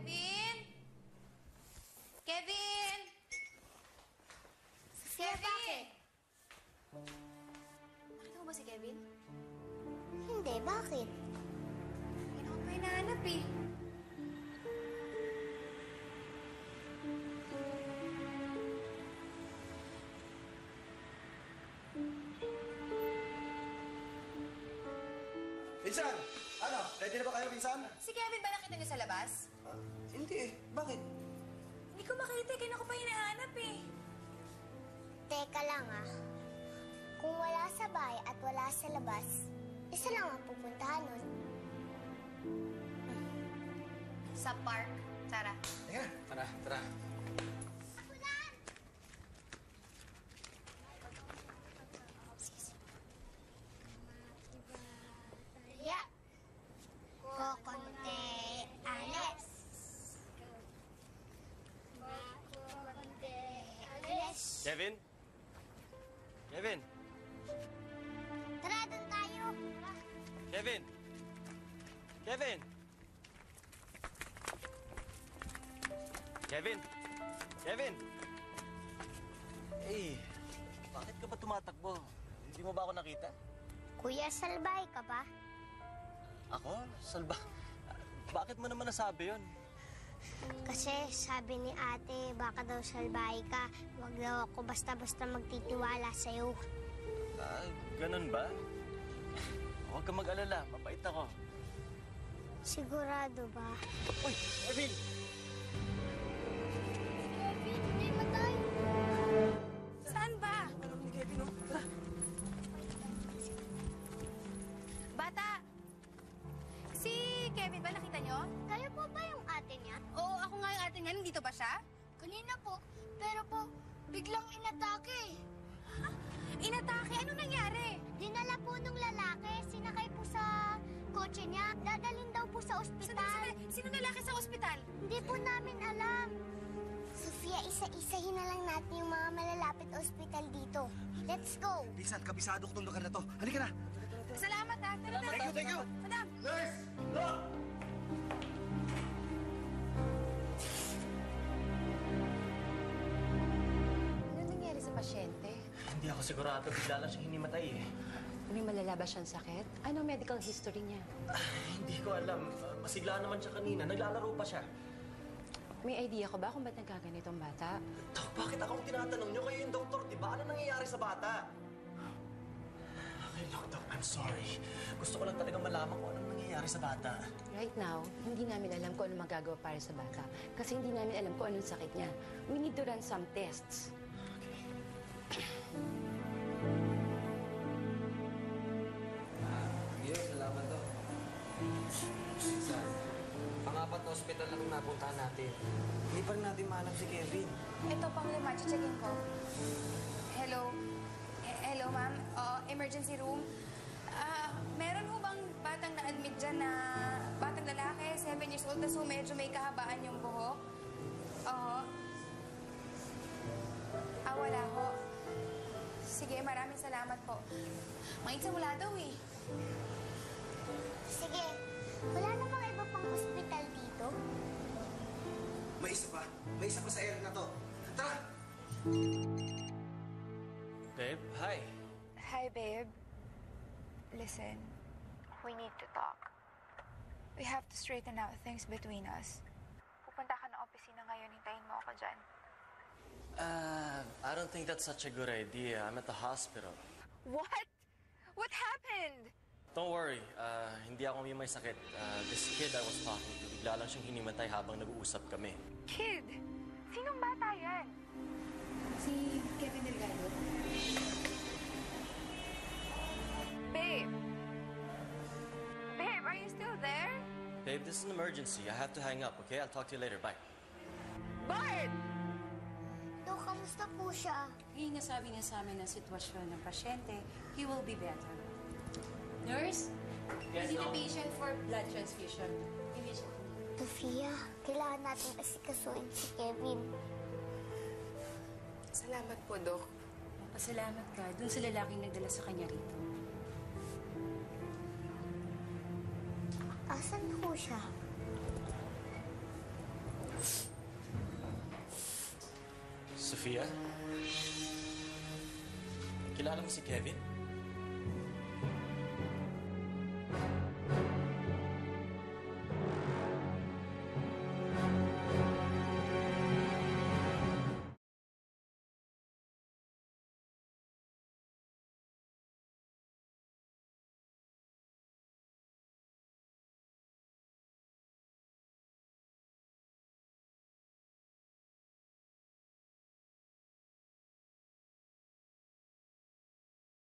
Kevin? Kevin? Sofia, bakit? Nakita mo ba si Kevin? Hindi, bakit? Hindi na ako pa hinahanap eh. Pinsan! Ano? Ready na ba kayo, Pinsan? Si Kevin ba nakita niyo sa labas? Hindi eh. Bakit? Hindi ko makita, kaya ako pa hinahanap eh. Teka lang Kung wala sa bahay at wala sa labas, isa lang ang pupuntahan nun. Sa park. Tara. Teka, tara, tara. Maria. Kokonte Alex. Kokonte Alex. Kevin? Kevin? Tara, doon tayo. Kevin? Kevin? Kevin? Kevin? Eh, bakit ka ba tumatakbo? Hindi mo ba ako nakita? Kuya, salbay ka ba? Ako? Salba? Bakit mo naman nasabi yun? Kasi sabi ni ate, baka daw salbay ka. Huwag daw ako basta-basta magtitiwala sa'yo. Ganun ba? Huwag kang mag-alala, mabait ako. Sigurado ba? Uy, Kevin! Kevin, hindi matay. Saan ba? Ano ni Kevin, oh? Tara! Bata! Si Kevin ba nakita niyo? Kayo po ba yung ate niya? Oo, ako nga yung ate niya. Nandito ba siya? Kanina po, pero po, biglang inatake. Ha? Inatake? Anong nangyari? Dinala po nung lalaki, sinakay po sa kotse niya. Dadalhin daw po sa ospital. Sino lalaki sa ospital? Hindi po namin alam. Sofia, isa-isahin na lang natin yung mga malalapit ospital dito. Let's go! Pinsan, kabisado ko itong lugar na to. Halika na! Salamat ha. Thank you! Madam! Nurse! Look! Ano nangyari sa pasyente? Hindi ako sigurado. Bigla lang siyang hinimatay eh. May malala ba siyang sakit? Ano medical history niya? Hindi ko alam. Masigla naman siya kanina. Naglalaro pa siya. May idea ko ba kung ba't nagkaganitong bata? Dok, bakit ako ang tinatanong niyo? Kayo yung doktor, di ba? Ano nangyayari sa bata? Okay, look, Doc, I'm sorry. Gusto ko lang talagang malaman kung anong nangyayari sa bata. Right now, hindi namin alam kung ano magagawa para sa bata. Kasi hindi namin alam kung anong sakit niya. We need to run some tests. Salamat daw. Sa pang-apat na ospital na kung napuntahan natin. Hindi pa rin natin mahanap si Kevin. Ito, pang-lima. Checkin ko. Hello? Hello, ma'am? Emergency room? Meron ho bang batang na-admit dyan na batang lalaki, 7 years old, so medyo may kahabaan yung buhok? Oo. Wala ho. Sige, maraming salamat po. Maitsa wala daw eh. Sige, wala namang iba pang ospital dito. May isa pa. May isa pa sa area na to. Tara! Babe, hi. Hi, babe. Listen, we need to talk. We have to straighten out things between us. Pupunta ka ng opisina ngayon, hintayin mo ako dyan. I don't think that's such a good idea. I'm at the hospital. What? What happened? Don't worry, hindi ako may sakit. This kid I was talking to, bigla lang siyang hinimatay habang nag-uusap kami. Kid? Sinong bata yan? Si Kevin Delgado. Babe? Babe, are you still there? Babe, this is an emergency. I have to hang up, okay? I'll talk to you later. Bye. Bart! Dok, kamusta po siya? Ngayon nasabi niya sa amin ang sitwasyon ng pasyente, he will be better. Nurse, Yes, visit the no. patient for blood transfusion. Immediately. Sofia, kailangan natin asikasuin si Kevin. Salamat po, Dok. Pasalamat ka dun sa lalaking nagdala sa kanya rito. Asan po siya? Sofia? Kilala mo si Kevin?